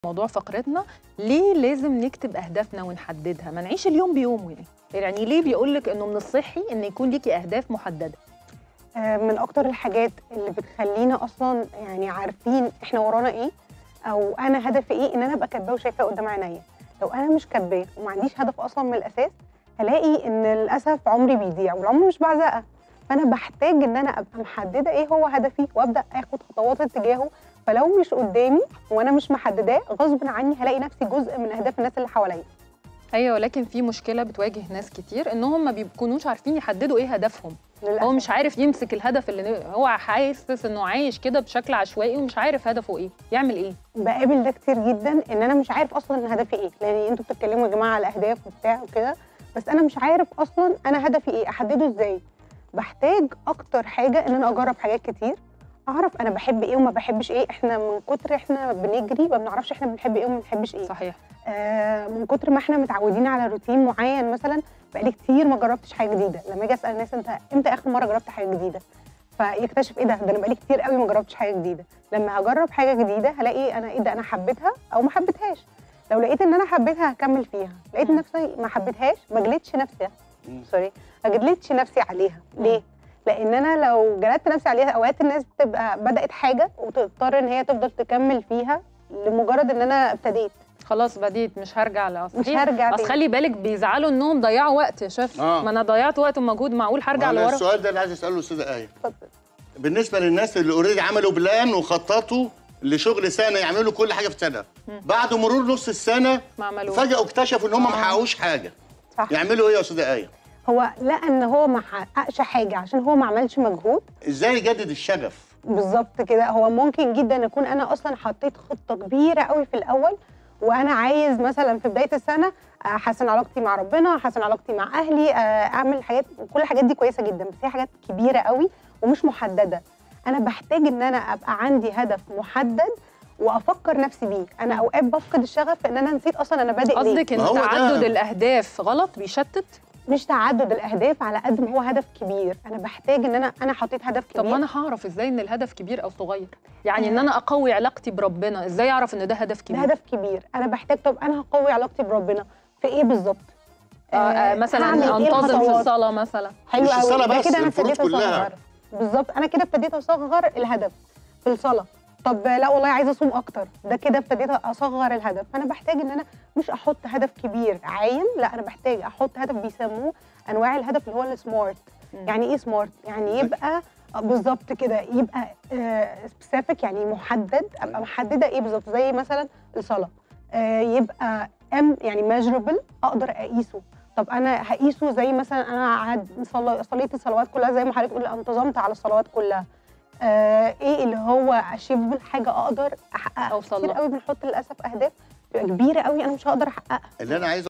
موضوع فقرتنا، ليه لازم نكتب أهدافنا ونحددها؟ ما نعيش اليوم بيومه يعني ليه بيقولك إنه من الصحي إن يكون ليكي أهداف محددة؟ من أكتر الحاجات اللي بتخلينا أصلا يعني عارفين إحنا ورانا إيه أو أنا هدفي إيه، إن أنا أبقى كاتباه وشايفاه قدام عينيا. لو أنا مش كاتباه وما عنديش هدف أصلا من الأساس، هلاقي إن للأسف عمري بيضيع والعمر مش بعزقة. فأنا بحتاج إن أنا أبقى محددة إيه هو هدفي وأبدأ آخد خطوات اتجاهه. فلو مش قدامي وأنا مش محدداه، غصب عني هلاقي نفسي جزء من أهداف الناس اللي حواليا. أيوة، ولكن في مشكلة بتواجه ناس كتير إنهم ما بيكونوش عارفين يحددوا إيه هدفهم. للأسف. هو مش عارف يمسك الهدف اللي هو حاسس إنه عايش كده بشكل عشوائي ومش عارف هدفه إيه، يعمل إيه؟ بقابل ده كتير جدا، إن أنا مش عارف أصلا إن هدفي إيه، لأن أنتوا بتتكلموا يا جماعة على أهداف وبتاع وكده، بس أنا مش عارف أصلا أنا هدفي إيه، أحدده إزاي؟ بحتاج أكتر حاجة إن أنا أجرب حاجات كتير، أعرف أنا بحب إيه وما بحبش إيه. إحنا من كتر إحنا بنجري ما بنعرفش إحنا بنحب إيه وما بنحبش إيه. صحيح. من كتر ما إحنا متعودين على روتين معين، مثلا بقالي كتير ما جربتش حاجة جديدة. لما أجي أسأل الناس أنت إمتى آخر مرة جربت حاجة جديدة؟ فيكتشف إيه ده أنا بقالي كتير قوي ما جربتش حاجة جديدة. لما هجرب حاجة جديدة هلاقي أنا إيه ده، أنا حبيتها أو ما حبيتهاش. لو لقيت إن أنا حبيتها هكمل فيها، لقيت نفسي ما حبيتهاش ما جلدش نفسي ما جلدتش نفسي عليها. ليه؟ لان انا لو جلدت نفسي عليها، اوقات الناس بتبقى بدات حاجه وتضطر ان هي تفضل تكمل فيها لمجرد ان انا ابتديت. خلاص بديت مش هرجع لاصل. مش هرجع بس خلي بالك بيزعلوا انهم ضيعوا وقت يا شيف. ما انا ضيعت وقت ومجهود، معقول هرجع لورا؟ السؤال ده اللي عايز اساله استاذه ايه. اتفضل. بالنسبه للناس اللي اوريدي عملوا بلان وخططوا لشغل سنه، يعملوا كل حاجه في سنه، بعد مرور نص السنه فجاه اكتشفوا ان هم ما حققوش حاجه. صح. يعملوا ايه يا استاذه ايه؟ هو لقى ان هو ما حققش حاجه عشان هو ما عملش مجهود. ازاي يجدد الشغف؟ بالظبط كده. هو ممكن جدا اكون انا اصلا حطيت خطه كبيره قوي في الاول، وانا عايز مثلا في بدايه السنه احسن علاقتي مع ربنا، احسن علاقتي مع اهلي، اعمل حاجات، كل الحاجات دي كويسه جدا، بس هي حاجات كبيره قوي ومش محدده. انا بحتاج ان انا ابقى عندي هدف محدد وافكر نفسي بيه. انا اوقات بفقد الشغف ان انا نسيت اصلا انا بادئ ليه. قصدك ان تعدد الاهداف غلط بيشتت؟ مش تعدد الاهداف على قد ما هو هدف كبير. انا بحتاج ان انا حطيت هدف كبير. طب ما انا هعرف ازاي ان الهدف كبير او صغير؟ يعني ان انا اقوي علاقتي بربنا، ازاي اعرف ان ده هدف كبير؟ ده هدف كبير. انا بحتاج، طب انا هقوي علاقتي بربنا في ايه بالظبط؟ مثلا انتظم في الصلاه مثلا. حلو قوي. الصلاه بس، كده انا الفروض ابتديت اصغر. بالظبط، انا كده ابتديت اصغر الهدف في الصلاه. طب لا والله عايزه اصوم اكتر، ده كده ابتديت اصغر الهدف. فانا بحتاج ان انا مش احط هدف كبير عايم، لا انا بحتاج احط هدف بيسموه انواع الهدف اللي هو السمارت. يعني ايه سمارت؟ يعني يبقى بالظبط كده، يبقى سبيسيفيك، يعني محدد، ابقى محدده ايه بالظبط. زي مثلا الصلاه، يبقى يعني ميجربل، اقدر اقيسه. طب انا هقيسه زي مثلا انا صليت الصلوات كلها زي ما حضرتك بتقولي، انتظمت على الصلوات كلها. ايه اللي هو اشيفبل، حاجه اقدر احققها. كتير قوي بنحط للاسف اهداف كبيره قوي انا مش هقدر احققها. اللي انا عايز